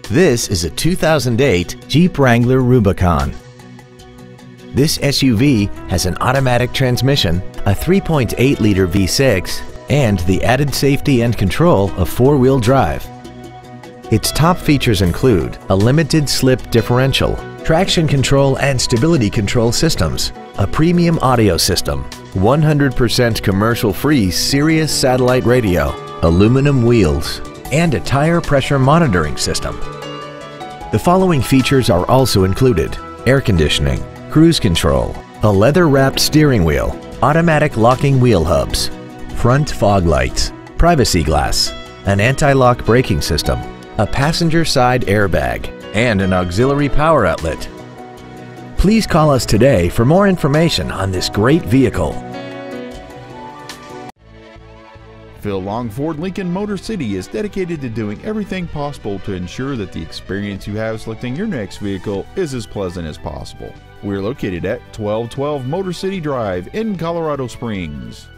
This is a 2008 Jeep Wrangler Rubicon. This SUV has an automatic transmission, a 3.8-liter V6, and the added safety and control of four-wheel drive. Its top features include a limited slip differential, traction control and stability control systems, a premium audio system, 100% commercial-free Sirius satellite radio, aluminum wheels, and a tire pressure monitoring system. The following features are also included: air conditioning, cruise control, a leather-wrapped steering wheel, automatic locking wheel hubs, front fog lights, privacy glass, an anti-lock braking system, a passenger side airbag, and an auxiliary power outlet. Please call us today for more information on this great vehicle. Phil Long Ford Lincoln Motor City is dedicated to doing everything possible to ensure that the experience you have selecting your next vehicle is as pleasant as possible. We're located at 1212 Motor City Drive in Colorado Springs.